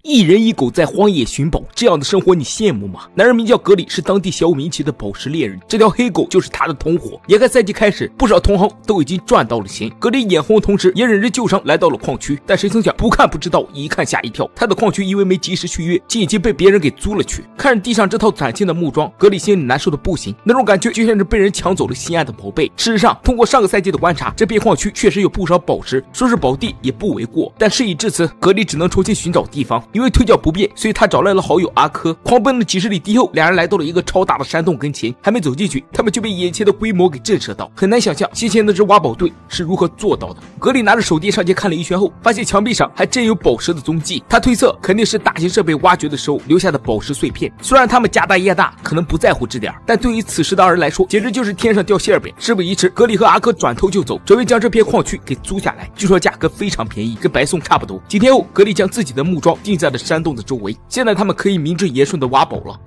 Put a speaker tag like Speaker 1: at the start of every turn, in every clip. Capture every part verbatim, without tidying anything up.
Speaker 1: 一人一狗在荒野寻宝，这样的生活你羡慕吗？男人名叫格里，是当地小有名气的宝石猎人，这条黑狗就是他的同伙。眼看赛季开始，不少同行都已经赚到了钱，格里眼红的同时也忍着旧伤来到了矿区，但谁曾想不看不知道，一看吓一跳，他的矿区因为没及时续约，竟已经被别人给租了去。看着地上这套崭新的木桩，格里心里难受的不行，那种感觉就像是被人抢走了心爱的宝贝。事实上，通过上个赛季的观察，这片矿区确实有不少宝石，说是宝地也不为过。但事已至此，格里只能重新寻找地方，因为推脚不便，所以他找来了好友阿珂。狂奔了几十里地后，两人来到了一个超大的山洞跟前，还没走进去，他们就被眼前的规模给震慑到。很难想象先前那支挖宝队是如何做到的。格里拿着手电上前看了一圈后，发现墙壁上还真有宝石的踪迹，他推测肯定是大型设备挖掘的时候留下的宝石碎片。虽然他们家大业大，可能不在乎这点，但对于此时的二人来说，简直就是天上掉馅饼。事不宜迟，格里和阿珂转头就走，准备将这片矿区给租下来。据说价格非常便宜，跟白送差不多。几天后，格里将自己的木桩定在了山洞的周围，现在他们可以名正言顺的挖宝了。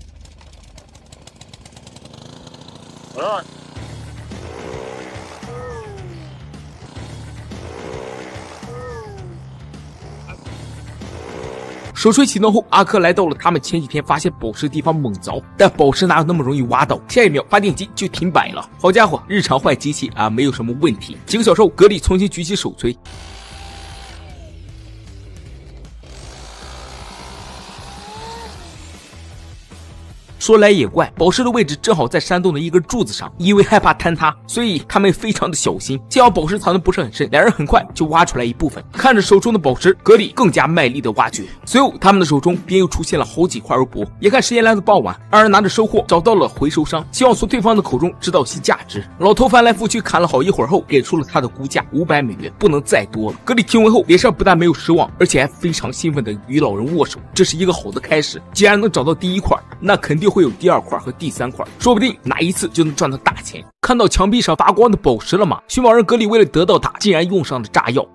Speaker 1: 手锤启动后，阿珂来到了他们前几天发现宝石的地方猛凿，但宝石哪有那么容易挖到？下一秒发电机就停摆了。好家伙，日常坏机器啊，没有什么问题。几个小时后，格里重新举起手锤。说来也怪，宝石的位置正好在山洞的一根柱子上，因为害怕坍塌，所以他们非常的小心。幸好宝石藏的不是很深，两人很快就挖出来一部分。看着手中的宝石，格里更加卖力的挖掘。随后他们的手中便又出现了好几块肉帛。眼看时间来到傍晚，二人拿着收获找到了回收商，希望从对方的口中知道些价值。老头翻来覆去砍了好一会儿后，给出了他的估价五百美元，不能再多了。格里听闻后，脸上不但没有失望，而且还非常兴奋的与老人握手，这是一个好的开始。既然能找到第一块，那肯定会有第二块和第三块，说不定哪一次就能赚到大钱。看到墙壁上发光的宝石了吗？寻宝人格里为了得到它，竟然用上了炸药。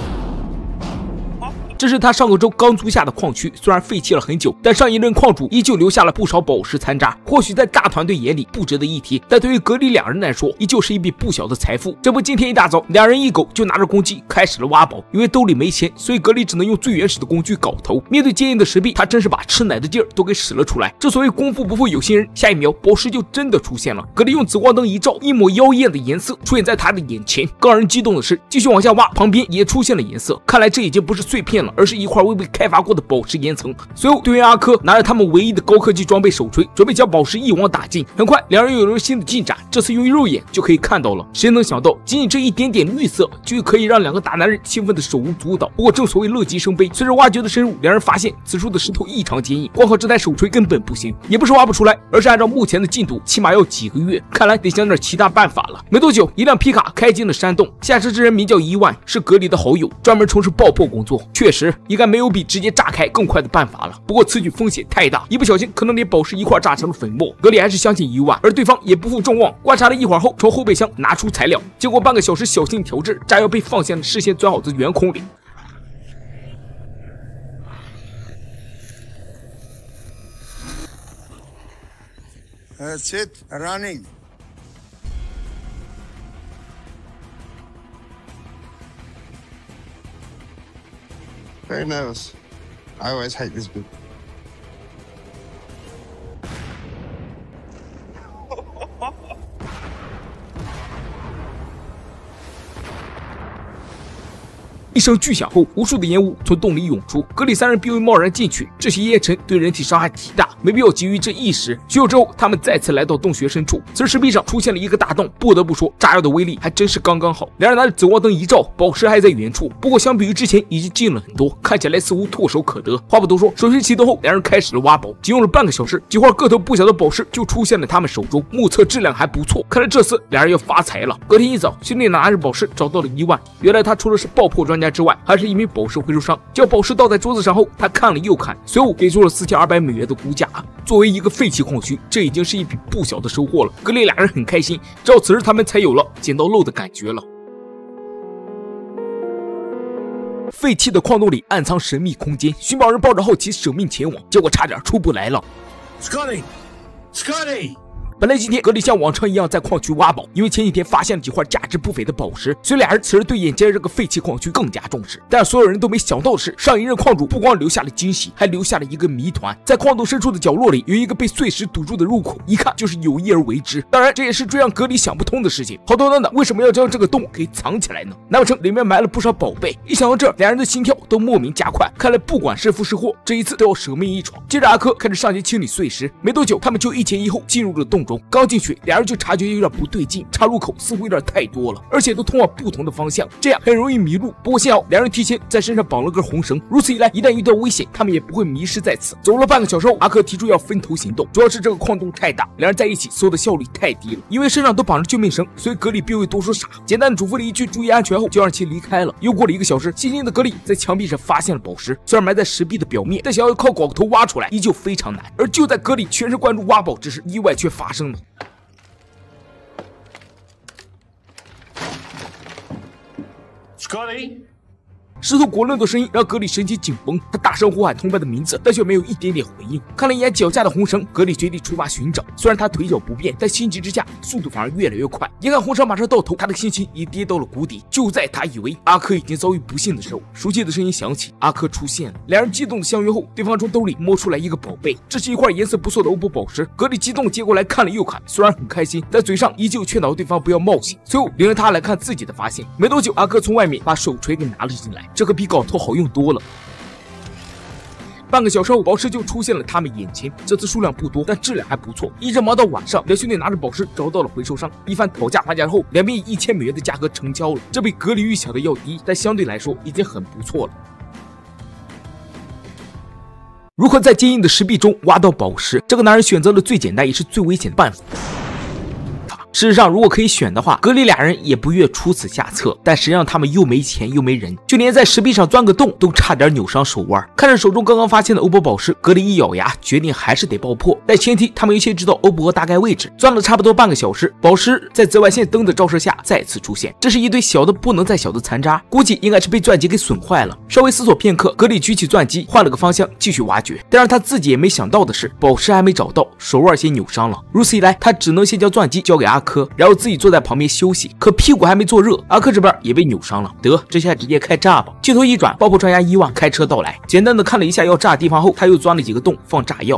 Speaker 1: 这是他上个周刚租下的矿区，虽然废弃了很久，但上一任矿主依旧留下了不少宝石残渣。或许在大团队眼里不值得一提，但对于格里两人来说，依旧是一笔不小的财富。这不，今天一大早，两人一狗就拿着工具开始了挖宝。因为兜里没钱，所以格里只能用最原始的工具镐头。面对坚硬的石壁，他真是把吃奶的劲儿都给使了出来。正所谓功夫不负有心人，下一秒宝石就真的出现了。格里用紫光灯一照，一抹妖艳的颜色出现在他的眼前。更让人激动的是，继续往下挖，旁边也出现了颜色。看来这已经不是碎片了，而是一块未被开发过的宝石岩层。随后，队员阿珂拿着他们唯一的高科技装备手锤，准备将宝石一网打尽。很快，两人又有了新的进展，这次用肉眼就可以看到了。谁能想到，仅仅这一点点绿色，就可以让两个大男人兴奋的手舞足蹈。不过，正所谓乐极生悲，随着挖掘的深入，两人发现此处的石头异常坚硬，光靠这台手锤根本不行。也不是挖不出来，而是按照目前的进度，起码要几个月。看来得想点其他办法了。没多久，一辆皮卡开进了山洞，驾驶之人名叫伊万，是格里的好友，专门从事爆破工作。确实，应该没有比直接炸开更快的办法了。不过此举风险太大，一不小心可能连宝石一块炸成了粉末。格里还是相信伊万，而对方也不负众望。观察了一会儿后，从后备箱拿出材料，经过半个小时小心调制，炸药被放进了事先钻好的圆孔里。
Speaker 2: That's it, running. Very nervous. I always hate this bit.
Speaker 1: 一声巨响后，无数的烟雾从洞里涌出，格里三人并未贸然进去，这些烟尘对人体伤害极大，没必要急于这一时。许久之后，他们再次来到洞穴深处，此时石壁上出现了一个大洞，不得不说，炸药的威力还真是刚刚好。两人拿着紫光灯一照，宝石还在远处，不过相比于之前已经近了很多，看起来似乎唾手可得。话不多说，手锤启动后，两人开始了挖宝，仅用了半个小时，几块个头不小的宝石就出现了他们手中，目测质量还不错，看来这次两人要发财了。隔天一早，兄弟拿着宝石找到了伊万，原来他除了是爆破专家之外，还是一名宝石回收商。将宝石倒在桌子上后，他看了又看，随后给出了四千二百美元的估价。作为一个废弃矿区，这已经是一笔不小的收获了。格里俩人很开心，直到此时他们才有了捡到漏的感觉了。废弃的矿洞里暗藏神秘空间，寻宝人抱着好奇舍命前往，结果差点出不来了。
Speaker 3: Scotty, Scotty,
Speaker 1: 本来今天格里像往常一样在矿区挖宝，因为前几天发现了几块价值不菲的宝石，所以俩人此时对眼前这个废弃矿区更加重视。但是所有人都没想到的是，上一任矿主不光留下了惊喜，还留下了一个谜团。在矿洞深处的角落里有一个被碎石堵住的入口，一看就是有意而为之。当然，这也是最让格里想不通的事情。好端端的，为什么要将这个洞给藏起来呢？难不成里面埋了不少宝贝？一想到这，两人的心跳都莫名加快。看来不管是福是祸，这一次都要舍命一闯。接着阿珂开始上前清理碎石，没多久，他们就一前一后进入了洞中。刚进去，两人就察觉有点不对劲，岔路口似乎有点太多了，而且都通往不同的方向，这样很容易迷路。不过幸好两人提前在身上绑了根红绳，如此一来，一旦遇到危险，他们也不会迷失在此。走了半个小时后，阿珂提出要分头行动，主要是这个矿洞太大，两人在一起搜的效率太低了。因为身上都绑着救命绳，所以格里并未多说啥，简单的嘱咐了一句注意安全后，就让其离开了。又过了一个小时，细心的格里在墙壁上发现了宝石，虽然埋在石壁的表面，但想要靠镐头挖出来依旧非常难。而就在格里全神贯注挖宝之时，意外却发生了。
Speaker 3: Scotty。
Speaker 1: 石头滚落的声音让格里神经紧绷，他大声呼喊同伴的名字，但却没有一点点回应。看了一眼脚下的红绳，格里决定出发寻找。虽然他腿脚不便，但心急之下速度反而越来越快。眼看红绳马上到头，他的心情已跌到了谷底。就在他以为阿珂已经遭遇不幸的时候，熟悉的声音响起，阿珂出现了。两人激动的相约后，对方从兜里摸出来一个宝贝，这是一块颜色不错的欧泊宝石。格里激动接过来看了又看，虽然很开心，但嘴上依旧劝导对方不要冒险。随后领着他来看自己的发现。没多久，阿珂从外面把手锤给拿了进来，这可比镐头好用多了。半个小时后，宝石就出现了他们眼前。这次数量不多，但质量还不错。一直忙到晚上，两兄弟拿着宝石找到了回收商，一番讨价还价后，两边以一千美元的价格成交了。这比格里预想的要低，但相对来说已经很不错了。如何在坚硬的石壁中挖到宝石？这个男人选择了最简单也是最危险的办法。事实上，如果可以选的话，格里俩人也不愿出此下策，但谁让他们又没钱又没人，就连在石壁上钻个洞都差点扭伤手腕。看着手中刚刚发现的欧泊宝石，格里一咬牙，决定还是得爆破，但前提他们优先知道欧泊大概位置。钻了差不多半个小时，宝石在紫外线灯的照射下再次出现，这是一堆小的不能再小的残渣，估计应该是被钻机给损坏了。稍微思索片刻，格里举起钻机，换了个方向继续挖掘。但让他自己也没想到的是，宝石还没找到，手腕先扭伤了。如此一来，他只能先将钻机交给阿珂，然后自己坐在旁边休息。可屁股还没坐热，阿珂这边也被扭伤了。得，这下直接开炸吧！镜头一转，爆破专家伊万开车到来，简单的看了一下要炸的地方后，他又钻了几个洞放炸药。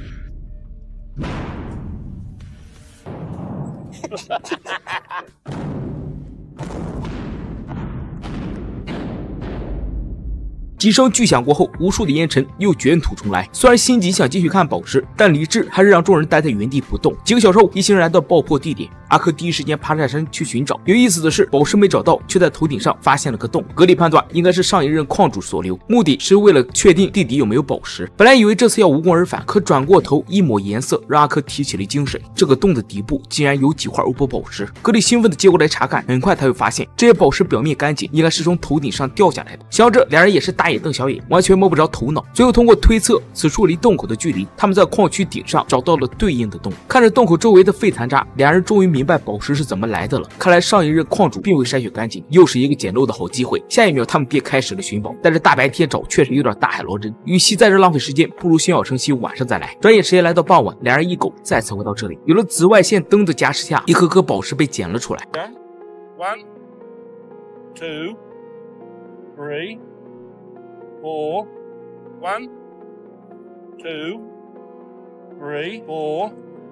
Speaker 1: 几声巨响过后，无数的烟尘又卷土重来。虽然心急想继续看宝石，但理智还是让众人待在原地不动。几个小时后，一行人来到爆破地点，阿珂第一时间爬上山去寻找。有意思的是，宝石没找到，却在头顶上发现了个洞。格里判断应该是上一任矿主所留，目的是为了确定地底有没有宝石。本来以为这次要无功而返，可转过头一抹颜色，让阿珂提起了精神。这个洞的底部竟然有几块欧泊宝石。格里兴奋地接过来查看，很快他又发现这些宝石表面干净，应该是从头顶上掉下来的。想到这，两人也是大眼瞪小眼，完全摸不着头脑。最后通过推测此处离洞口的距离，他们在矿区顶上找到了对应的洞。看着洞口周围的废残渣，两人终于明白宝石是怎么来的了。看来上一任矿主并未筛选干净，又是一个捡漏的好机会。下一秒他们便开始了寻宝，但是大白天找确实有点大海捞针，与其在这浪费时间，不如心有成息，晚上再来。转眼时间来到傍晚，两人一狗再次回到这里。有了紫外线灯的加持下，一颗颗宝石被捡了出来。
Speaker 3: One, two, three, four. One, two, three, four.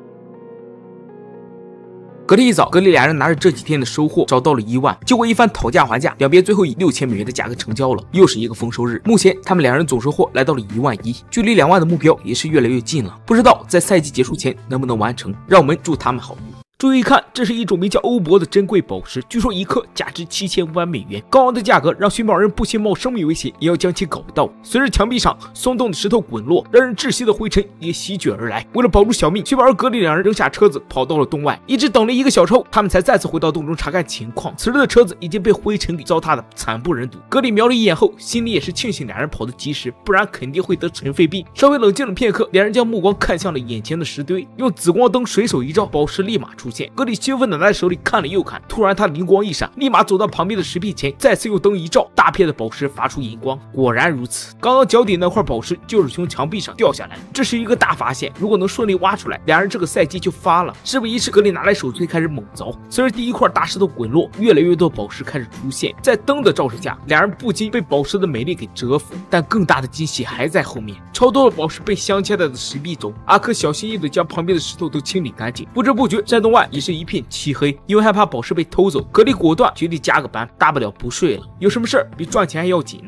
Speaker 1: 隔天一早，格里俩人拿着这几天的收获找到了伊万，经过一番讨价还价，两边最后以六千美元的价格成交了。又是一个丰收日，目前他们两人总收获来到了一万一，距离两万的目标也是越来越近了。不知道在赛季结束前能不能完成，让我们祝他们好运。注意看，这是一种名叫欧泊的珍贵宝石，据说一克价值七千万美元。高昂的价格让寻宝人不惜冒生命危险也要将其搞到。随着墙壁上松动的石头滚落，让人窒息的灰尘也席卷而来。为了保住小命，寻宝人格里两人扔下车子跑到了洞外，一直等了一个小时后，他们才再次回到洞中查看情况。此时的车子已经被灰尘给糟蹋的惨不忍睹。格里瞄了一眼后，心里也是庆幸两人跑得及时，不然肯定会得尘肺病。稍微冷静了片刻，两人将目光看向了眼前的石堆，用紫光灯随手一照，宝石立马出现。 现。格里兴奋的拿在手里看了又看，突然他灵光一闪，立马走到旁边的石壁前，再次用灯一照，大片的宝石发出荧光。果然如此，刚刚脚底那块宝石就是从墙壁上掉下来，这是一个大发现。如果能顺利挖出来，两人这个赛季就发了。事不宜迟，格里拿来手锤开始猛凿。随着第一块大石头滚落，越来越多宝石开始出现，在灯的照射下，两人不禁被宝石的美丽给折服。但更大的惊喜还在后面，超多的宝石被镶嵌在了石壁中。阿珂小心翼翼地将旁边的石头都清理干净。不知不觉，山洞外已是一片漆黑。因为害怕宝石被偷走，格里果断决定加个班，大不了不睡了。有什么事儿比赚钱还要紧呢？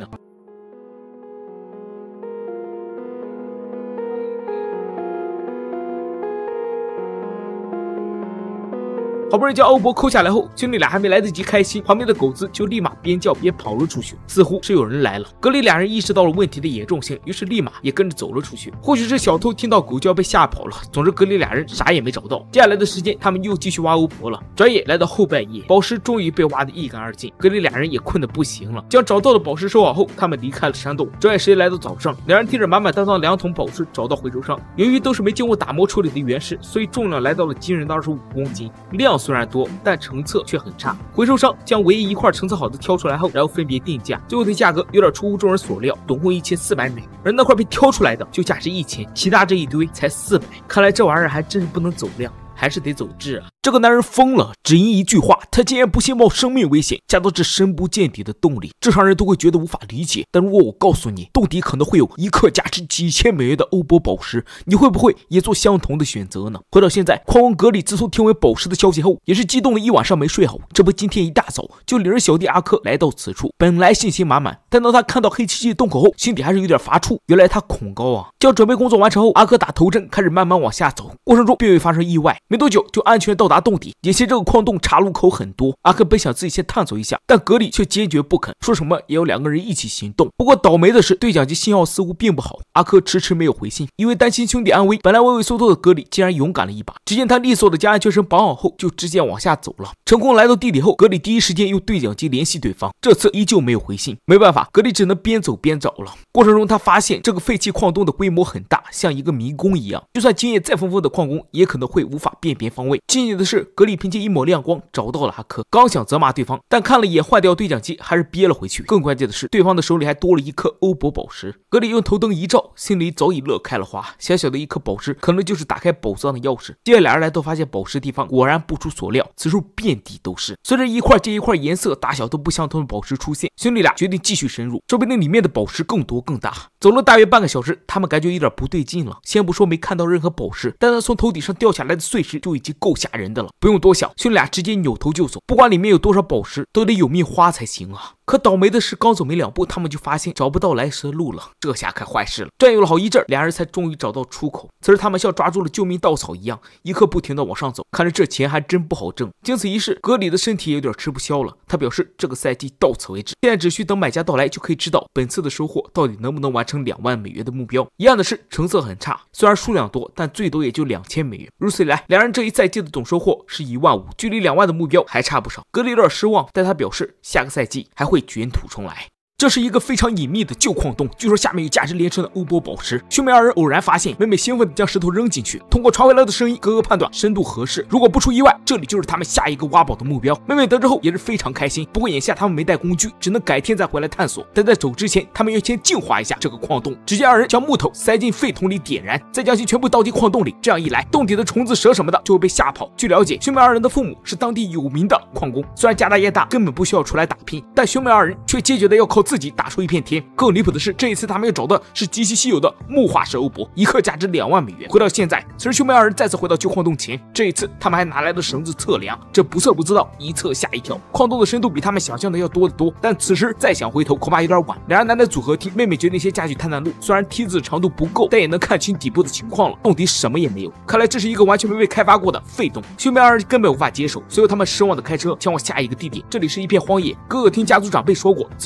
Speaker 1: 好不容易将欧博抠下来后，兄弟俩还没来得及开心，旁边的狗子就立马边叫边跑了出去，似乎是有人来了。格里俩人意识到了问题的严重性，于是立马也跟着走了出去。或许是小偷听到狗叫被吓跑了，总之格里俩人啥也没找到。接下来的时间，他们又继续挖欧博了。转眼来到后半夜，宝石终于被挖得一干二净，格里俩人也困得不行了。将找到的宝石收好后，他们离开了山洞。转眼时间来到早上，两人提着满满当当两桶宝石找到回收商。由于都是没经过打磨处理的原石，所以重量来到了惊人的二十五公斤，量虽然多，但成册却很差。回收商将唯一一块成册好的挑出来后，然后分别定价，最后的价格有点出乎众人所料，总共一千四百美。而那块被挑出来的就价值一千，其他这一堆才四百。看来这玩意儿还真是不能走量，还是得走质啊！这个男人疯了，只因一句话，他竟然不惜冒生命危险加到这深不见底的洞里，正常人都会觉得无法理解。但如果我告诉你，洞底可能会有一克价值几千美元的欧博宝石，你会不会也做相同的选择呢？回到现在，矿工格里自从听闻宝石的消息后，也是激动了一晚上没睡好。这不，今天一大早就领着小弟阿珂来到此处，本来信心满满，但当他看到黑漆漆的洞口后，心底还是有点发怵。原来他恐高啊！将准备工作完成后，阿珂打头阵，开始慢慢往下走，过程中并未发生意外，没多久就安全到达洞底。眼前这个矿洞岔路口很多，阿珂本想自己先探索一下，但格里却坚决不肯，说什么也要两个人一起行动。不过倒霉的是，对讲机信号似乎并不好，阿珂迟迟没有回信。因为担心兄弟安危，本来畏畏缩缩的格里竟然勇敢了一把。只见他利索的将安全绳绑好后，就直接往下走了。成功来到地底后，格里第一时间用对讲机联系对方，这次依旧没有回信。没办法，格里只能边走边找了。过程中他发现这个废弃矿洞的规模很大，像一个迷宫一样，就算经验再丰富的矿工也可能会无法辨别方位。庆幸的是，格里凭借一抹亮光找到了阿珂，刚想责骂对方，但看了一眼坏掉对讲机，还是憋了回去。更关键的是，对方的手里还多了一颗欧博宝石。格里用头灯一照，心里早已乐开了花。小小的一颗宝石，可能就是打开宝藏的钥匙。接着俩人来到发现宝石地方，果然不出所料，此处遍地都是。随着一块接一块颜色大小都不相同的宝石出现，兄弟俩决定继续深入，说不定里面的宝石更多更大。走了大约半个小时，他们感觉有点不对劲了。先不说没看到任何宝石，但那从头顶上掉下来的碎石就已经够吓人的了。不用多想，兄弟俩直接扭头就走，不管里面有多少宝石，都得有命花才行啊！可倒霉的是，刚走没两步，他们就发现找不到来时的路了，这下可坏事了。转悠了好一阵，两人才终于找到出口。此时他们像抓住了救命稻草一样，一刻不停地往上走。看着这钱还真不好挣。经此一事，格里的身体有点吃不消了。他表示这个赛季到此为止，现在只需等买家到来就可以知道本次的收获到底能不能完成两万美元的目标。遗憾的是，成色很差，虽然数量多，但最多也就两千美元。如此一来，两人这一赛季的总收获是一万五，距离两万的目标还差不少。格里有点失望，但他表示下个赛季还会卷土重来。这是一个非常隐秘的旧矿洞，据说下面有价值连城的欧博宝石。兄妹二人偶然发现，妹妹兴奋地将石头扔进去。通过传回来的声音，哥哥判断深度合适，如果不出意外，这里就是他们下一个挖宝的目标。妹妹得知后也是非常开心，不过眼下他们没带工具，只能改天再回来探索。但在走之前，他们要先净化一下这个矿洞。只见二人将木头塞进废桶里点燃，再将其全部倒进矿洞里。这样一来，洞底的虫子、蛇什么的就会被吓跑。据了解，兄妹二人的父母是当地有名的矿工，虽然家大业大，根本不需要出来打拼，但兄妹二人却坚决的要靠自己打出一片天。更离谱的是，这一次他们要找的是极其稀有的木化石欧博，一克价值两万美元。回到现在，此时兄妹二人再次回到旧矿洞前，这一次他们还拿来了绳子测量，这不测不知道，一测吓一跳。矿洞的深度比他们想象的要多得多，但此时再想回头恐怕有点晚。两人难得组合梯，妹妹决定先下去探探路，虽然梯子长度不够，但也能看清底部的情况了。洞底什么也没有，看来这是一个完全没被开发过的废洞。兄妹二人根本无法接受，随后他们失望的开车前往下一个地点，这里是一片荒野。哥哥听家族长辈说过，此处有一条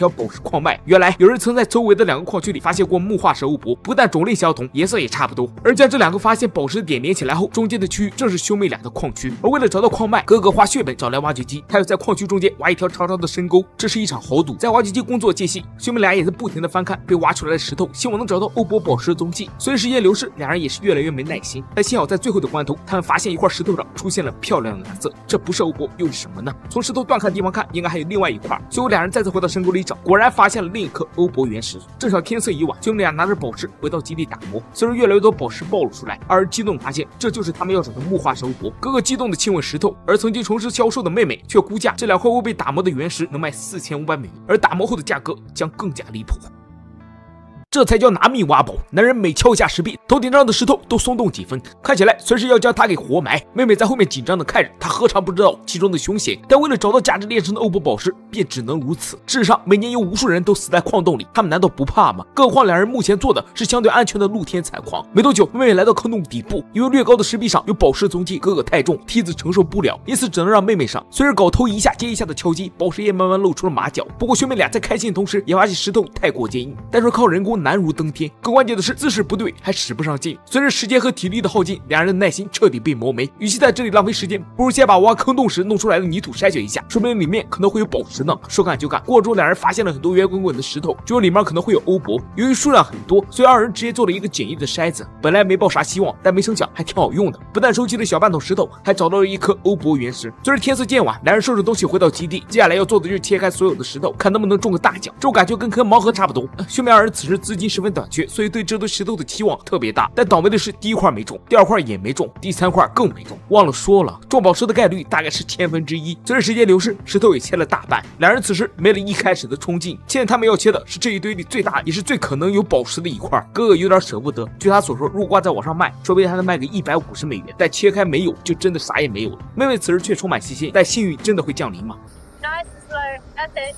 Speaker 1: 宝石矿脉。原来有人曾在周围的两个矿区里发现过木化石欧泊，不但种类相同，颜色也差不多。而将这两个发现宝石的点连起来后，中间的区域正是兄妹俩的矿区。而为了找到矿脉，哥哥花血本找来挖掘机，他要在矿区中间挖一条长长的深沟。这是一场豪赌。在挖掘机工作间隙，兄妹俩也在不停的翻看被挖出来的石头，希望能找到欧泊宝石的踪迹。随着时间流逝，两人也是越来越没耐心。但幸好在最后的关头，他们发现一块石头上出现了漂亮的蓝色，这不是欧泊又是什么呢？从石头断开的地方看，应该还有另外一块。最后两人再次回到深沟里找，果然发现了另一颗欧泊原石。正巧天色已晚，兄妹俩拿着宝石回到基地打磨。随着越来越多宝石暴露出来，二人激动地发现这就是他们要找的木化石欧泊。哥哥激动地亲吻石头，而曾经从事销售的妹妹却估价这两块未被打磨的原石能卖四千五百美元，而打磨后的价格将更加离谱。这才叫拿命挖宝！男人每敲下石壁，头顶上的石头都松动几分，看起来随时要将他给活埋。妹妹在后面紧张地看着，她何尝不知道其中的凶险？但为了找到价值连城的欧泊宝石，便只能如此。事实上，每年有无数人都死在矿洞里，他们难道不怕吗？更何况两人目前做的是相对安全的露天采矿。没多久，妹妹来到坑洞底部，因为略高的石壁上有宝石踪迹，哥哥太重，梯子承受不了，因此只能让妹妹上。随着镐头一下接一下的敲击，宝石也慢慢露出了马脚。不过兄妹俩在开心的同时，也发现石头太过坚硬，单说靠人工难如登天。更关键的是姿势不对，还使不上劲。随着时间和体力的耗尽，两人的耐心彻底被磨没。与其在这里浪费时间，不如先把挖坑洞时弄出来的泥土筛选一下，说不定里面可能会有宝石呢。说干就干，过程中两人发现了很多圆滚滚的石头，就说里面可能会有欧泊。由于数量很多，所以二人直接做了一个简易的筛子。本来没抱啥希望，但没成想还挺好用的，不但收集了小半桶石头，还找到了一颗欧泊原石。随着天色渐晚，两人收拾东西回到基地，接下来要做的就是切开所有的石头，看能不能中个大奖。这种感觉跟坑盲盒差不多。兄妹二人此时资金十分短缺，所以对这堆石头的期望特别大。但倒霉的是，第一块没中，第二块也没中，第三块更没中。忘了说了，中宝石的概率大概是千分之一。随着时间流逝，石头也切了大半，两人此时没了一开始的冲劲。现在他们要切的是这一堆里最大也是最可能有宝石的一块。哥哥有点舍不得，据他所说，如果挂在网上卖，说不定还能卖个一百五十美元。但切开没有，就真的啥也没有了。妹妹此时却充满信心，但幸运真的会降临吗？
Speaker 4: Nice and slow. That's it.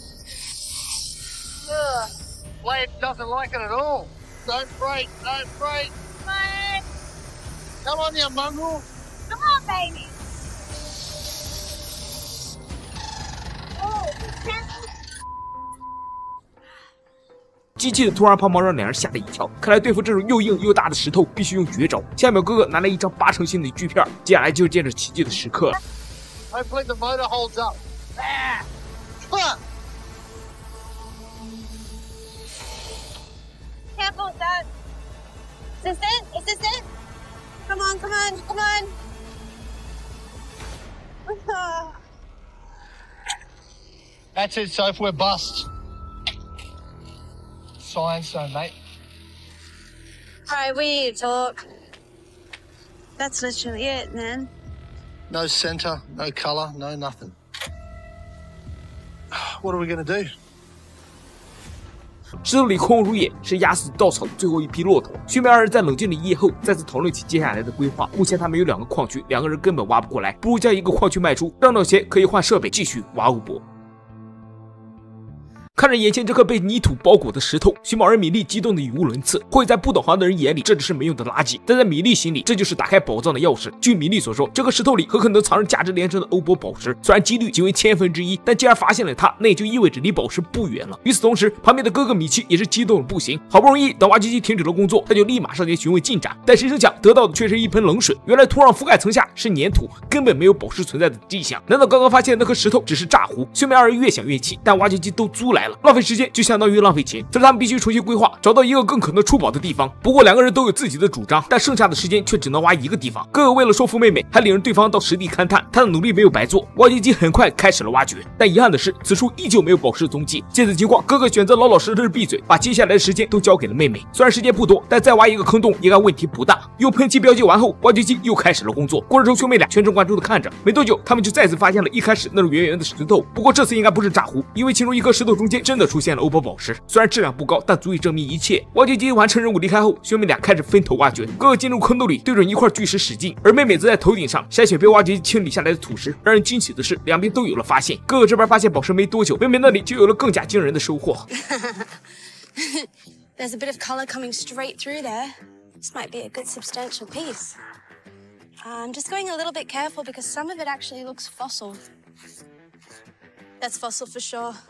Speaker 2: Ugh. Blade doesn't like it at all. Don't break, don't break.
Speaker 4: Come on.
Speaker 2: Come on, you mongrel.
Speaker 4: Come on, baby. Oh, careful.
Speaker 1: 机器的突然抛锚让两人吓了一跳，看来对付这种又硬又大的石头必须用绝招。下一秒，哥哥拿来一张八成新的锯片，接下来就是见证奇迹的时刻了。
Speaker 2: Hopefully the motor holds up. Ah! Come on.
Speaker 4: Careful, Dad. Is this it? Is this it? Come on, come on, come on.
Speaker 2: That's it, Soph. We're bust. Science, though, mate.
Speaker 4: Alright, we need to talk. That's literally it, man.
Speaker 2: No center, no color, no nothing. What are we gonna do?
Speaker 1: 石头里空如也，是压死稻草的最后一批骆驼。兄妹二人在冷静了一夜后，再次讨论起接下来的规划。目前他们有两个矿区，两个人根本挖不过来，不如将一个矿区卖出，挣到钱可以换设备，继续挖欧泊。看着眼前这颗被泥土包裹的石头，徐某人米粒激动的语无伦次。或许在不懂行的人眼里，这只是没用的垃圾，但在米粒心里，这就是打开宝藏的钥匙。据米粒所说，这颗石头里很可能藏着价值连城的欧泊宝石，虽然几率仅为千分之一，但既然发现了它，那也就意味着离宝石不远了。与此同时，旁边的哥哥米奇也是激动的不行。好不容易等挖掘机停止了工作，他就立马上前询问进展，但谁成想得到的却是一盆冷水。原来土壤覆盖层下是粘土，根本没有宝石存在的迹象。难道刚刚发现的那颗石头只是炸糊？兄妹二人越想越气，但挖掘机都租来了，浪费时间就相当于浪费钱，所以他们必须重新规划，找到一个更可能出宝的地方。不过两个人都有自己的主张，但剩下的时间却只能挖一个地方。哥哥为了说服妹妹，还领着对方到实地勘探，他的努力没有白做。挖掘机很快开始了挖掘，但遗憾的是，此处依旧没有宝石踪迹。见此情况，哥哥选择老老实实闭嘴，把接下来的时间都交给了妹妹。虽然时间不多，但再挖一个坑洞应该问题不大。用喷漆标记完后，挖掘机又开始了工作。过程中，兄妹俩全神贯注的看着。没多久，他们就再次发现了一开始那种圆圆的石头，不过这次应该不是炸糊，因为其中一颗石头中间真的出现了欧泊宝石。虽然质量不高，但足以证明一切。挖掘机完成任务离开后，兄妹俩开始分头挖掘。哥哥进入坑洞里，对准一块巨石使劲，而妹妹则在头顶上筛选被挖掘机清理下来的土石。让人惊喜的是，两边都有了发现。哥哥这边发现宝石没多久，妹妹那里就有了更加惊人的收获。
Speaker 4: There's a bit of color coming straight through there. This might be a good substantial piece. I'm just going a little bit careful because some of it actually looks fossil. That's fossil for sure.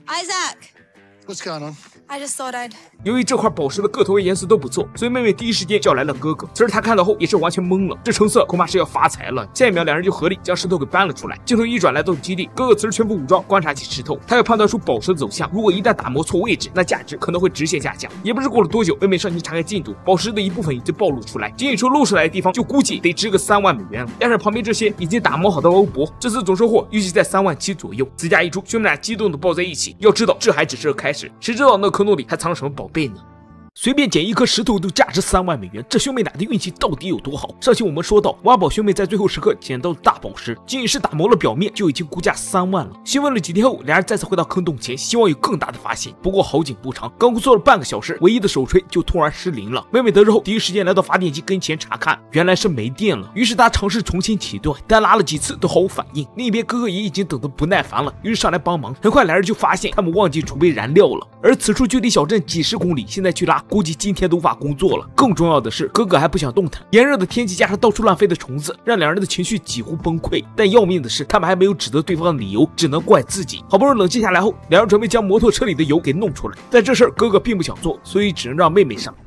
Speaker 4: Isaac,
Speaker 2: What's going on?
Speaker 4: I just thought I'd.
Speaker 1: 由于这块宝石的个头和颜色都不错，所以妹妹第一时间叫来了哥哥。此时他看到后也是完全懵了，这成色恐怕是要发财了。下一秒，两人就合力将石头给搬了出来。镜头一转来到基地，哥哥此时全副武装，观察起石头，他要判断出宝石的走向。如果一旦打磨错位置，那价值可能会直线下降。也不知过了多久，妹妹上前查看进度，宝石的一部分已经暴露出来，仅仅说露出来的地方就估计得值个三万美元了。加上旁边这些已经打磨好的欧泊，这次总收获预计在三万七左右。此价一出，兄妹俩激动的抱在一起。要知道，这还只是个开始，谁知道那坑洞里还藏了什么宝贝呢？随便捡一颗石头都价值三万美元，这兄妹俩的运气到底有多好？上期我们说到，挖宝兄妹在最后时刻捡到了大宝石，仅仅是打磨了表面就已经估价三万了。询问了几天后，两人再次回到坑洞前，希望有更大的发现。不过好景不长，刚工作了半个小时，唯一的手锤就突然失灵了。妹妹得知后，第一时间来到发电机跟前查看，原来是没电了。于是她尝试重新启动，但拉了几次都毫无反应。另一边哥哥也已经等得不耐烦了，于是上来帮忙。很快两人就发现他们忘记储备燃料了，而此处距离小镇几十公里，现在去拉估计今天都无法工作了。更重要的是，哥哥还不想动弹。炎热的天气加上到处乱飞的虫子，让两人的情绪几乎崩溃。但要命的是，他们还没有指责对方的理由，只能怪自己。好不容易冷静下来后，两人准备将摩托车里的油给弄出来，但这事儿哥哥并不想做，所以只能让妹妹上。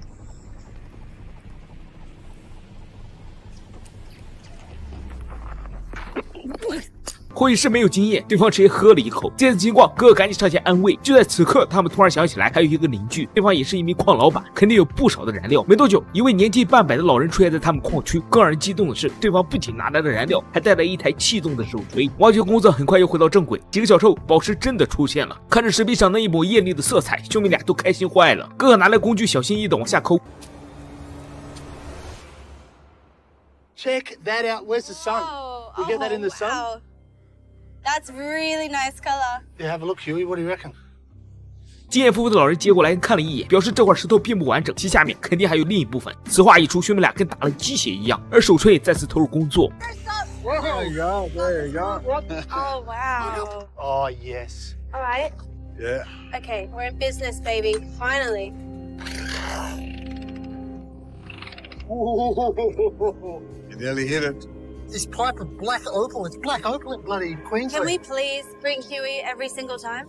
Speaker 1: 会议室没有经验，对方直接喝了一口。见此情况，哥哥赶紧上前安慰。就在此刻，他们突然想起来，还有一个邻居，对方也是一名矿老板，肯定有不少的燃料。没多久，一位年近半百的老人出现在他们矿区。更让人激动的是，对方不仅拿来了燃料，还带来一台气动的手锤。挖掘工作很快又回到正轨。几个小时后，宝石真的出现了。看着石壁上那一抹艳丽的色彩，兄妹俩都开心坏了。哥哥拿来工具，小心翼翼地往下抠。
Speaker 2: Check that out. Where's the sun?
Speaker 4: Oh,
Speaker 2: We get that in the sun?
Speaker 4: wow. That's really nice color.
Speaker 2: Yeah, have a look, Huey. What do you reckon?
Speaker 1: 经验丰富的老人接过来看了一眼，表示这块石头并不完整，其下面肯定还有另一部分。此话一出，兄妹俩跟打了鸡血一样，而手锤再次投入工作。
Speaker 2: There you go. There you go.
Speaker 4: Oh, wow.
Speaker 2: Oh, yes.
Speaker 4: All right.
Speaker 2: Yeah.
Speaker 4: Okay, we're in business, baby. Finally.
Speaker 2: You nearly hit it. This pipe of black opal. It's black opal in bloody Queensland.
Speaker 4: Can we please bring Huey every single time?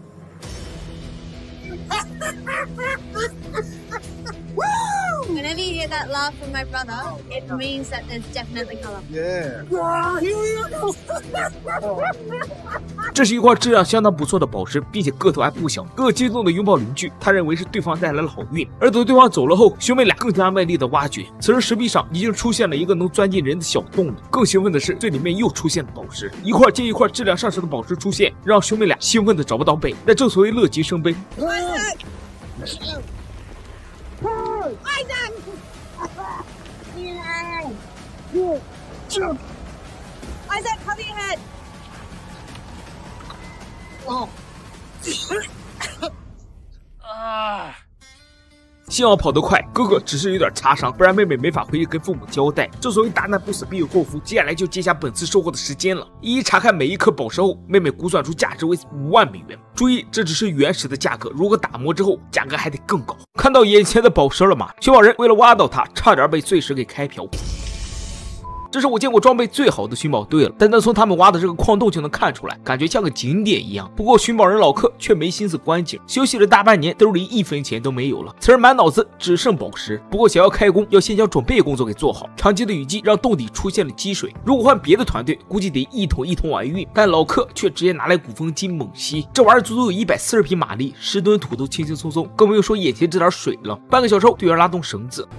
Speaker 4: Whenever you hear that laugh from my brother, it means that there's definitely color.
Speaker 2: Yeah.
Speaker 1: 这是一块质量相当不错的宝石，并且个头还不小。哥哥激动的拥抱邻居，他认为是对方带来了好运。而等对方走了后，兄妹俩更加卖力的挖掘。此时石壁上已经出现了一个能钻进人的小洞了。更兴奋的是，最里面又出现了宝石，一块接一块质量上乘的宝石出现，让兄妹俩兴奋的找不到北。但正所谓乐极生悲。
Speaker 4: Isaac! Isaac, cover your head.
Speaker 2: Oh. Ah.
Speaker 1: 幸好跑得快，哥哥只是有点擦伤，不然妹妹没法回去跟父母交代。正所谓大难不死必有后福，接下来就接下本次收获的时间了。一一查看每一颗宝石后，妹妹估算出价值为五万美元。注意，这只是原始的价格，如果打磨之后，价格还得更高。看到眼前的宝石了吗？寻宝人为了挖到它，差点被碎石给开瓢。这是我见过装备最好的寻宝队了，但能从他们挖的这个矿洞就能看出来，感觉像个景点一样。不过寻宝人老克却没心思观景，休息了大半年，兜里一分钱都没有了。此时满脑子只剩宝石。不过想要开工，要先将准备工作给做好。长期的雨季让洞底出现了积水，如果换别的团队，估计得一桶一桶往外运，但老克却直接拿来鼓风机猛吸，这玩意儿足足有一百四十匹马力，十吨土都轻轻松松，更不用说眼前这点水了。半个小时后，队员拉动绳子。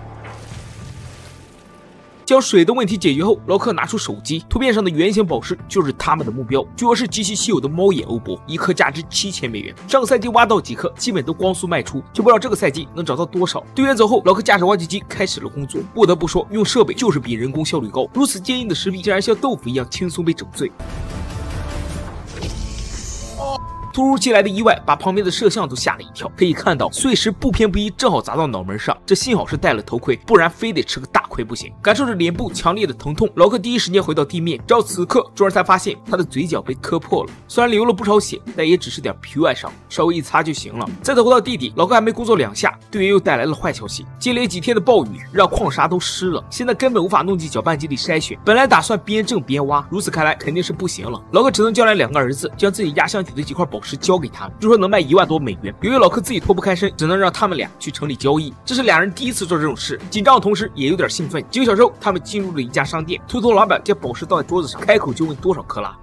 Speaker 1: 将水的问题解决后，劳克拿出手机，图片上的圆形宝石就是他们的目标，据说是极其稀有的猫眼欧泊，一颗价值七千美元。上个赛季挖到几颗，基本都光速卖出，就不知道这个赛季能找到多少。队员走后，劳克驾驶挖掘机开始了工作。不得不说，用设备就是比人工效率高。如此坚硬的石壁，竟然像豆腐一样轻松被整碎。突如其来的意外把旁边的摄像都吓了一跳，可以看到碎石不偏不倚，正好砸到脑门上。这幸好是戴了头盔，不然非得吃个大亏不行。感受着脸部强烈的疼痛，劳克第一时间回到地面。直到此刻，众人才发现他的嘴角被磕破了，虽然流了不少血，但也只是点皮外伤，稍微一擦就行了。再走回到地底，劳克还没工作两下，队员又带来了坏消息：接连几天的暴雨让矿沙都湿了，现在根本无法弄进搅拌机里筛选。本来打算边挣边挖，如此看来肯定是不行了。劳克只能叫来两个儿子，将自己压箱底的几块宝石石交给他们，据说能卖一万多美元。由于老柯自己脱不开身，只能让他们俩去城里交易。这是俩人第一次做这种事，紧张的同时也有点兴奋。几个小时后，他们进入了一家商店，秃头老板将宝石倒在桌子上，开口就问多少克拉。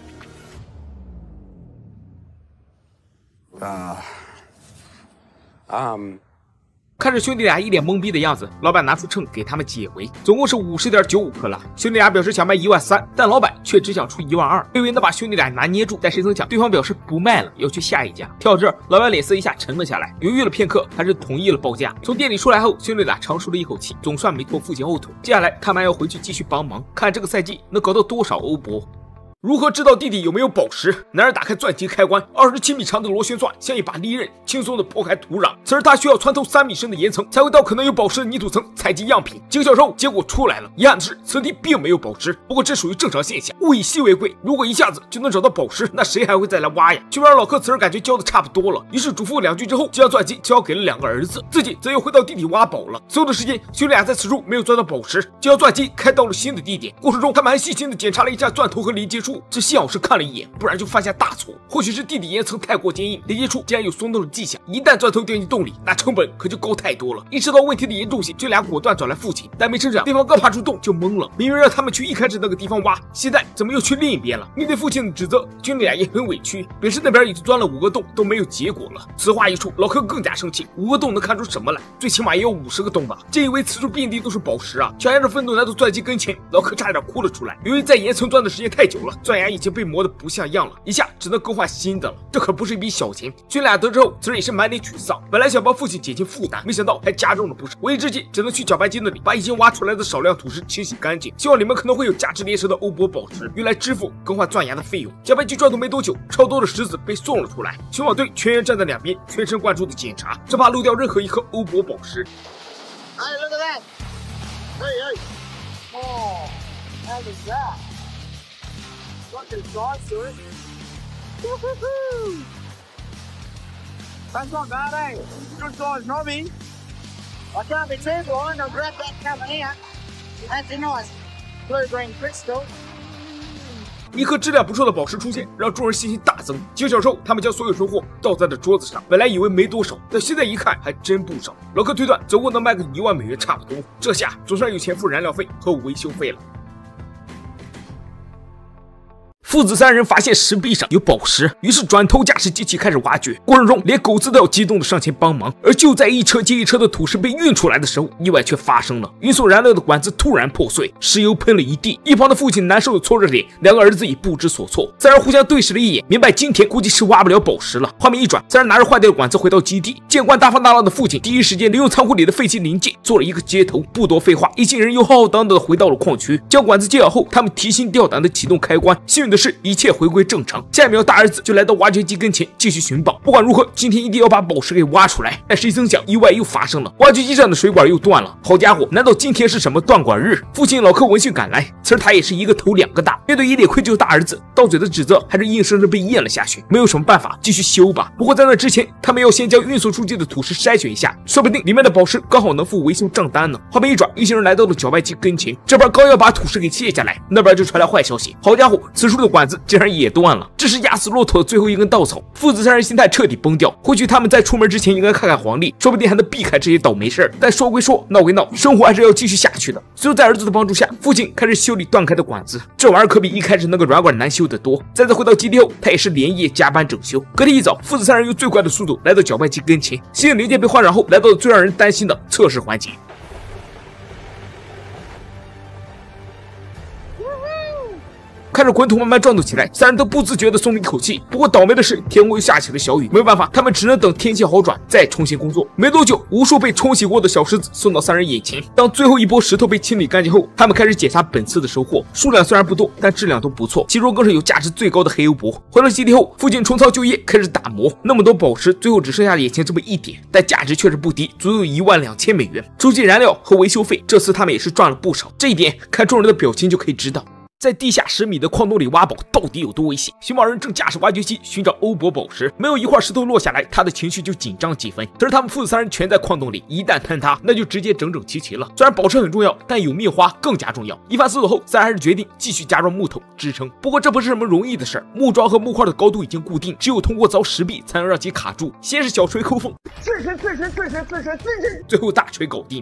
Speaker 5: 啊、uh, ，um。
Speaker 1: 看着兄弟俩一脸懵逼的样子，老板拿出秤给他们解围，总共是五十点九五克拉。兄弟俩表示想卖一万三，但老板却只想出一万二，以为能把兄弟俩拿捏住，但谁曾想对方表示不卖了，要去下一家。听到这儿，老板脸色一下沉了下来，犹豫了片刻，还是同意了报价。从店里出来后，兄弟俩长舒了一口气，总算没拖父亲后腿。接下来他们还要回去继续帮忙，看这个赛季能搞到多少欧博。如何知道弟弟有没有宝石？男人打开钻机开关，二十七米长的螺旋钻像一把利刃，轻松地破开土壤。此时他需要穿透三米深的岩层，才会到可能有宝石的泥土层采集样品。几个小时后，结果出来了。遗憾的是，此地并没有宝石，不过这属于正常现象，物以稀为贵。如果一下子就能找到宝石，那谁还会再来挖呀？去边老柯此时感觉教的差不多了，于是嘱咐两句之后，将钻机交给了两个儿子，自己则又回到地底挖宝了。所有的时间，兄弟俩在此处没有钻到宝石，就将钻机开到了新的地点。过程中，他们还细心地检查了一下钻头和连接处，这幸好是看了一眼，不然就犯下大错。或许是地底岩层太过坚硬，连接处竟然有松动的迹象。一旦钻头掉进洞里，那成本可就高太多了。意识到问题的严重性，这俩果断找来父亲，但没成想对方刚爬出洞就懵了。明明让他们去一开始那个地方挖，现在怎么又去另一边了？面对父亲的指责，兄弟俩也很委屈，表示那边已经钻了五个洞都没有结果了。此话一出，老柯更加生气，五个洞能看出什么来？最起码也有五十个洞吧？真以为此处遍地都是宝石啊？小孩子愤怒来到钻机跟前，老柯差点哭了出来。由于在岩层钻的时间太久了，钻牙已经被磨得不像样了，一下只能更换新的了。这可不是一笔小钱。兄弟俩得知后，此时也是满脸沮丧。本来想帮父亲减轻负担，没想到还加重了不少。无意之计，只能去搅拌机那里把已经挖出来的少量土石清洗干净，希望里面可能会有价值连城的欧博宝石，用来支付更换钻牙的费用。搅拌机转动没多久，超多的石子被送了出来。熊猫队全员站在两边，全神贯注的检查，生怕漏掉任何一颗欧博宝石。
Speaker 2: Hey, look at that! Hey, hey! Oh, how was that? Got the size to it. Woo-hoo-hoo! That's not bad, eh? Good size knobby. I can't be too blind. I'll grab that cover here. That's a nice blue-green crystal.
Speaker 1: 一颗质量不错的宝石出现，让众人信心大增。几个小时后，他们将所有收获倒在了桌子上。本来以为没多少，但现在一看还真不少。老柯推断，总共能卖个一万美元差不多。这下总算有钱付燃料费和维修费了。父子三人发现石壁上有宝石，于是转头驾驶机器开始挖掘。过程中，连狗子都要激动的上前帮忙。而就在一车接一车的土石被运出来的时候，意外却发生了。运送燃料的管子突然破碎，石油喷了一地。一旁的父亲难受的搓着脸，两个儿子也不知所措。三人互相对视了一眼，明白今天估计是挖不了宝石了。画面一转，三人拿着坏掉的管子回到基地。见惯大风大浪的父亲，第一时间利用仓库里的废弃零件做了一个接头。不多废话，一行人又浩浩荡荡的回到了矿区。将管子接好后，他们提心吊胆的启动开关。幸运的是，一切回归正常。下一秒，大儿子就来到挖掘机跟前继续寻宝。不管如何，今天一定要把宝石给挖出来。但谁曾想，意外又发生了，挖掘机上的水管又断了。好家伙，难道今天是什么断管日？父亲老柯闻讯赶来，此时他也是一个头两个大。面对一脸愧疚的大儿子，到嘴的指责还是硬生生被咽了下去。没有什么办法，继续修吧。不过在那之前，他们要先将运送出去的土石筛选一下，说不定里面的宝石刚好能付维修账单呢。画面一转，一行人来到了搅拌机跟前，这边刚要把土石给卸下来，那边就传来坏消息。好家伙，此处的管子竟然也断了，这是压死骆驼的最后一根稻草。父子三人心态彻底崩掉。或许他们在出门之前应该看看黄历，说不定还能避开这些倒霉事儿。但说归说，闹归闹，生活还是要继续下去的。最后在儿子的帮助下，父亲开始修理断开的管子，这玩意儿可比一开始那个软管难修得多。再次回到基地后，他也是连夜加班整修。隔天一早，父子三人用最快的速度来到搅拌机跟前，新的零件被换上后，来到了最让人担心的测试环节。看着滚筒慢慢转动起来，三人都不自觉地松了一口气。不过倒霉的是，天空又下起了小雨，没有办法，他们只能等天气好转再重新工作。没多久，无数被冲洗过的小石子送到三人眼前。当最后一波石头被清理干净后，他们开始检查本次的收获，数量虽然不多，但质量都不错，其中更是有价值最高的黑欧博。回到基地后，父亲重操旧业，开始打磨。那么多宝石，最后只剩下眼前这么一点，但价值确实不低，足有一万两千美元。除去燃料和维修费，这次他们也是赚了不少。这一点看众人的表情就可以知道。 在地下十米的矿洞里挖宝到底有多危险？寻宝人正驾驶挖掘机寻找欧泊宝石，没有一块石头落下来，他的情绪就紧张几分。可是他们父子三人全在矿洞里，一旦坍塌，那就直接整整齐齐了。虽然宝石很重要，但有命花更加重要。一番思索后，三人还是决定继续加装木头支撑。不过这不是什么容易的事儿，木桩和木块的高度已经固定，只有通过凿石壁才能让其卡住。先是小锤抠缝，
Speaker 2: 刺身刺身刺身刺身刺身，
Speaker 1: 最后大锤搞定。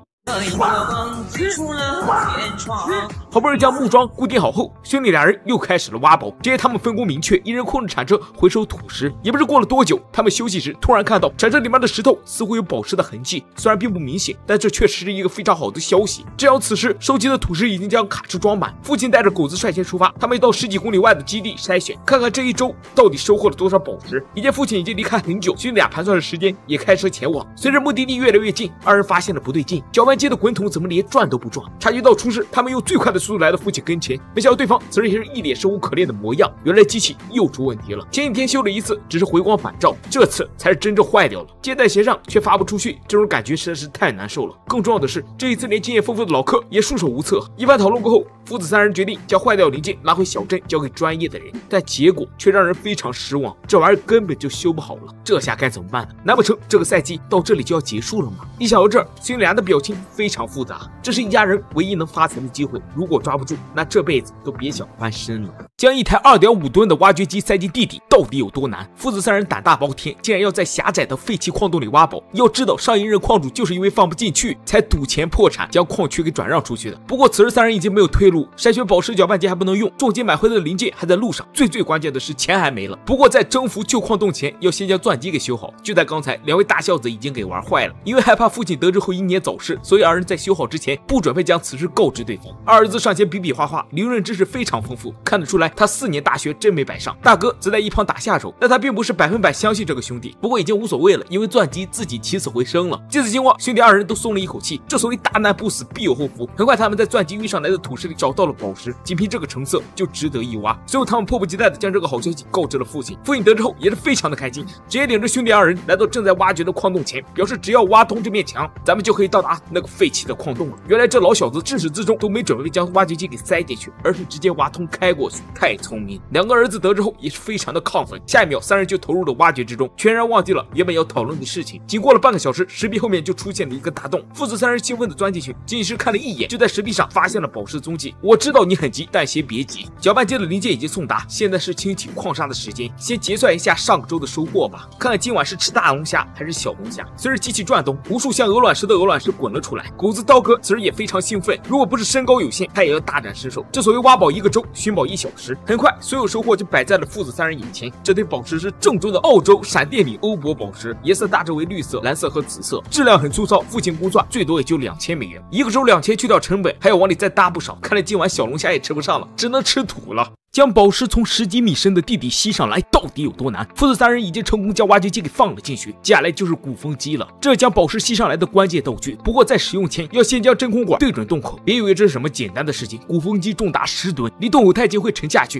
Speaker 1: 好不容易将木桩固定好后，兄弟俩人又开始了挖宝。这些他们分工明确，一人控制铲车回收土石。也不知过了多久，他们休息时突然看到铲车里面的石头似乎有宝石的痕迹，虽然并不明显，但这确实是一个非常好的消息。这样，此时收集的土石已经将卡车装满。父亲带着狗子率先出发，他们到十几公里外的基地筛选，看看这一周到底收获了多少宝石。一见父亲已经离开很久，兄弟俩盘算着时间，也开车前往。随着目的地越来越近，二人发现了不对劲，搅拌机的滚筒怎么连转都不转？察觉到出事，他们用最快的速度来到父亲跟前，没想到对方此时也是一脸生无可恋的模样。原来机器又出问题了，前几天修了一次，只是回光返照，这次才是真正坏掉了。接在弦上却发不出去，这种感觉实在是太难受了。更重要的是，这一次连经验丰富的老柯也束手无策。一番讨论过后，父子三人决定将坏掉的零件拿回小镇交给专业的人，但结果却让人非常失望，这玩意儿根本就修不好了。这下该怎么办呢？难不成这个赛季到这里就要结束了吗？一想到这儿，兄弟俩的表情非常复杂。这是一家人唯一能发财的机会，如果抓不住，那这辈子都别想翻身了。将一台 二点五吨的挖掘机塞进地底到底有多难？父子三人胆大包天，竟然要在狭窄的废弃矿洞里挖宝。要知道，上一任矿主就是因为放不进去，才赌钱破产，将矿区给转让出去的。不过此时三人已经没有退路，筛选宝石搅拌机还不能用，重金买回来的零件还在路上，最最关键的是钱还没了。不过在征服旧矿洞前，要先将钻机给修好。就在刚才，两位大孝子已经给玩坏了，因为害怕父亲得知后英年早逝，所以二人在修好之前不准备将此事告知对方。二儿子上前比比划划，理论知识非常丰富，看得出来他四年大学真没白上。大哥则在一旁打下手，但他并不是百分百相信这个兄弟，不过已经无所谓了，因为钻机自己起死回生了。借此情况，兄弟二人都松了一口气，这所谓大难不死必有后福。很快他们在钻机运上来的土石里找到了宝石，仅凭这个成色就值得一挖。随后他们迫不及待地将这个好消息告知了父亲。父亲得知后也是非常的开心，直接领着兄弟二人来到正在挖掘的矿洞前，表示只要挖通这面墙，咱们就可以到达那个废弃的矿洞了。原来这老小子自始至终都没准备将挖掘机给塞进去，而是直接挖通开过去，太聪明。两个儿子得知后也是非常的亢奋，下一秒三人就投入了挖掘之中，全然忘记了原本要讨论的事情。仅过了半个小时，石壁后面就出现了一个大洞，父子三人兴奋地钻进去，仅仅是看了一眼，就在石壁上发现了宝石踪迹。我知道你很急，但先别急，搅拌机的零件已经送达，现在是清洗矿砂的时间，先结算一下上个周的收获吧，看看今晚是吃大龙虾还是小龙虾。随着机器转动，无数像鹅卵石的鹅卵石滚了出来。狗子刀哥此时也非常兴奋，如果不是身高有限，他也要大展身手。这所谓挖宝一个周，寻宝一小时，很快所有收获就摆在了父子三人眼前。这堆宝石是正宗的澳洲闪电岭欧泊宝石，颜色大致为绿色、蓝色和紫色，质量很粗糙，父亲估算最多也就两千美元。一个周两千去掉成本，还要往里再搭不少，看来今晚小龙虾也吃不上了，只能吃土了。将宝石从十几米深的地底吸上来到底有多难？父子三人已经成功将挖掘机给放了进去，接下来就是鼓风机了，这将宝石吸上来的关键道具。不过在使用前要先将真空管对准洞口，别以为这是什么简单的事情，鼓风机重达十吨，离洞口太近会沉下去。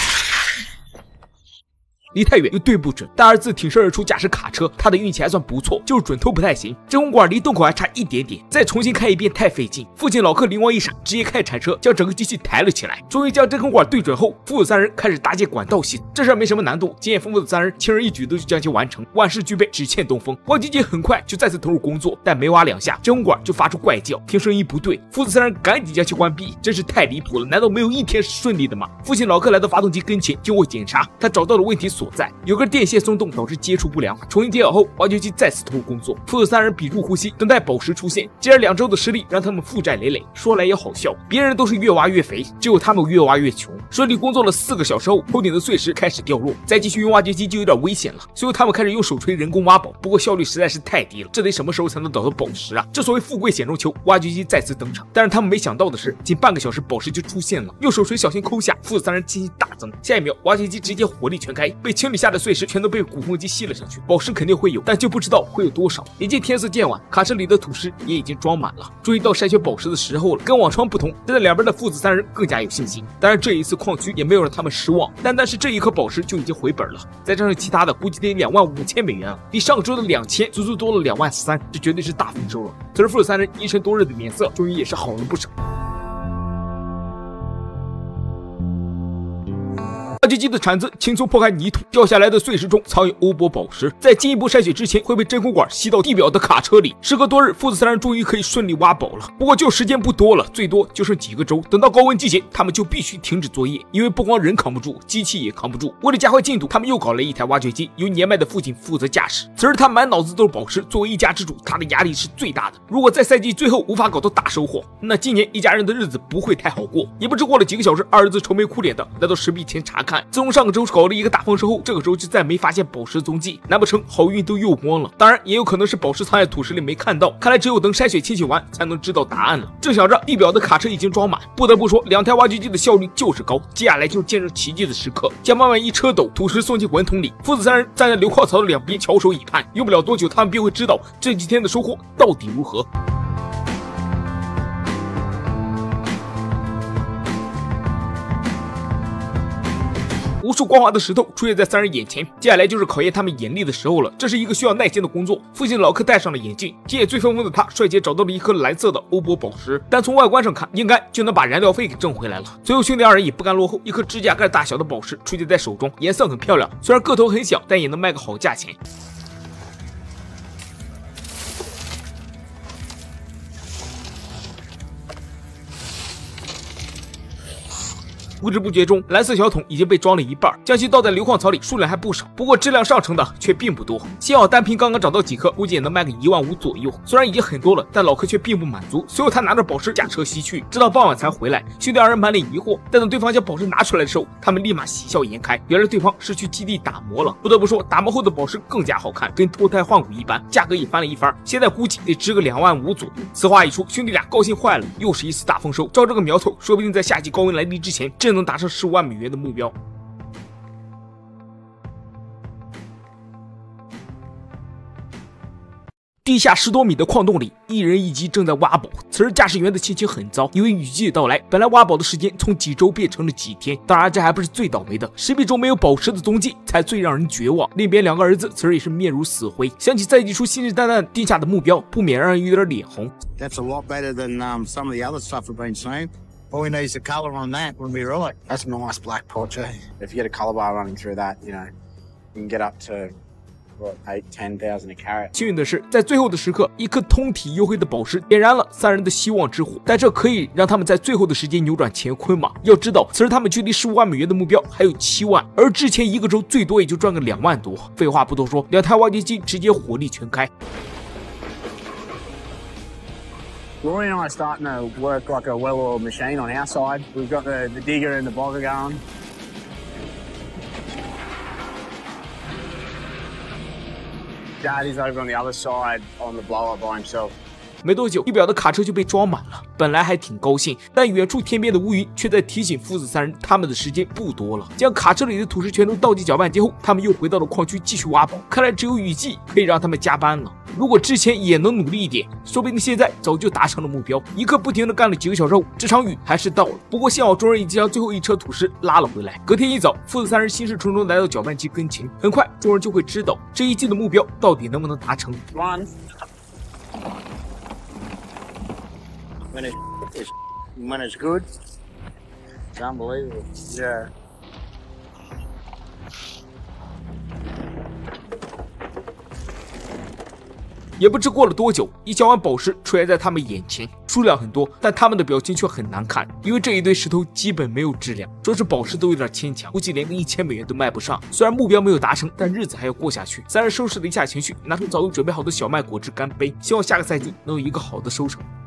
Speaker 1: 离太远又对不准。大儿子挺身而出驾驶卡车，他的运气还算不错，就是准头不太行。真空管离洞口还差一点点，再重新开一遍太费劲。父亲老柯灵光一闪，直接开铲车将整个机器抬了起来。终于将真空管对准后，父子三人开始搭建管道系统。这事没什么难度，经验丰富的三人轻而易举的就将其完成。万事俱备，只欠东风。挖掘机很快就再次投入工作，但没挖两下，真空管就发出怪叫，听声音不对，父子三人赶紧将其关闭。真是太离谱了，难道没有一天是顺利的吗？父亲老柯来到发动机跟前，经过检查，他找到了问题所在，有根电线松动导致接触不良。重新接好后，挖掘机再次投入工作。父子三人屏住呼吸，等待宝石出现。接着两周的失利让他们负债累累。说来也好笑，别人都是越挖越肥，只有他们越挖越穷。顺利工作了四个小时后，头顶的碎石开始掉落，再继续用挖掘机就有点危险了。最后他们开始用手锤人工挖宝，不过效率实在是太低了，这得什么时候才能找到宝石啊？这所谓富贵险中求，挖掘机再次登场。但是他们没想到的是，仅半个小时宝石就出现了。用手锤小心抠下，父子三人信心大增。下一秒，挖掘机直接火力全开，被清理下的碎石全都被鼓风机吸了上去。宝石肯定会有，但就不知道会有多少。眼见天色渐晚，卡车里的土石也已经装满了，终于到筛选宝石的时候了。跟往常不同，站在两边的父子三人更加有信心。当然，这一次矿区也没有让他们失望，单单是这一颗宝石就已经回本了，再加上其他的，估计得两万五千美元啊，比上周的两千足足多了两万三，这绝对是大丰收了。此时父子三人一沉多日的脸色终于也是好了不少。 掘机的铲子轻松破开泥土，掉下来的碎石中藏有欧泊宝石，在进一步筛选之前会被真空管吸到地表的卡车里。时隔多日，父子三人终于可以顺利挖宝了。不过就时间不多了，最多就剩几个周。等到高温季节，他们就必须停止作业，因为不光人扛不住，机器也扛不住。为了加快进度，他们又搞了一台挖掘机，由年迈的父亲负责驾驶。此时他满脑子都是宝石，作为一家之主，他的压力是最大的。如果在赛季最后无法搞到大收获，那今年一家人的日子不会太好过。也不知过了几个小时，二儿子愁眉苦脸的来到石壁前查看。自从上个周搞了一个大丰收后，这个周就再没发现宝石踪迹，难不成好运都用光了？当然，也有可能是宝石藏在土石里没看到。看来只有等筛选清洗完，才能知道答案了。正想着，地表的卡车已经装满，不得不说，两台挖掘机的效率就是高。接下来就是见证奇迹的时刻，将慢慢一车斗土石送进滚筒里。父子三人站在流矿槽的两边，翘首以盼。用不了多久，他们便会知道这几天的收获到底如何。无数光滑的石头出现在三人眼前，接下来就是考验他们眼力的时候了。这是一个需要耐心的工作。父亲老克戴上了眼镜，经验最丰富的他率先找到了一颗蓝色的欧泊宝石，但从外观上看，应该就能把燃料费给挣回来了。随后兄弟二人也不甘落后，一颗指甲盖大小的宝石出现在手中，颜色很漂亮，虽然个头很小，但也能卖个好价钱。不知不觉中，蓝色小桶已经被装了一半，将其倒在硫矿槽里，数量还不少，不过质量上乘的却并不多。幸好单瓶刚刚找到几颗，估计也能卖个一万五左右。虽然已经很多了，但老柯却并不满足。随后他拿着宝石驾车西去，直到傍晚才回来。兄弟二人满脸疑惑，但等对方将宝石拿出来的时候，他们立马喜笑颜开。原来对方是去基地打磨了。不得不说，打磨后的宝石更加好看，跟脱胎换骨一般，价格也翻了一番，现在估计得值个两万五左右。此话一出，兄弟俩高兴坏了，又是一次大丰收。照这个苗头，说不定在夏季高温来临之前，真能达成十五万美元的目标。地下十多米的矿洞里，一人一机正在挖宝。此时驾驶员的心情很糟，因为雨季的到来，本来挖宝的时间从几周变成了几天。当然，这还不是最倒霉的，石壁中没有宝石的踪迹，才最让人绝望。另一边两个儿子此时也是面如死灰，想起赛季初信誓旦旦定下的目标，不免让人有点脸红。
Speaker 2: That's a lot better than um, some of the other stuff we've been seeing. All we need is the colour on that when we roll it. That's a nice black pot, eh?
Speaker 5: If you get a colour bar running through that, you know, you can get up to what, eight, ten thousand a carat.
Speaker 1: 幸运的是，在最后的时刻，一颗通体黝黑的宝石点燃了三人的希望之火。但这可以让他们在最后的时间扭转乾坤吗？要知道，此时他们距离十五万美元的目标还有七万，而之前一个周最多也就赚个两万多。废话不多说，两台挖掘机直接火力全开。
Speaker 2: Rory and I are starting to work like a well-oiled machine on our side. We've got the, the digger and the bogger going. Dad is over on the other side on the blower by himself.
Speaker 1: 没多久，地表的卡车就被装满了。本来还挺高兴，但远处天边的乌云却在提醒父子三人，他们的时间不多了。将卡车里的土石全都倒进搅拌机后，他们又回到了矿区继续挖宝。看来只有雨季可以让他们加班了。如果之前也能努力一点，说不定现在早就达成了目标。一刻不停的干了几个小时后，这场雨还是到了。不过幸好众人已经将最后一车土石拉了回来。隔天一早，父子三人心事重重来到搅拌机跟前。很快，众人就会知道这一季的目标到底能不能达成。
Speaker 2: One. When it, it's, when it's good, it's unbelievable. Yeah.
Speaker 1: 也不知过了多久，一小碗宝石出现在他们眼前，数量很多，但他们的表情却很难看，因为这一堆石头基本没有质量，说是宝石都有点牵强，估计连个一千美元都卖不上。虽然目标没有达成，但日子还要过下去。三人收拾了一下情绪，拿出早已准备好的小麦果汁干杯，希望下个赛季能有一个好的收成。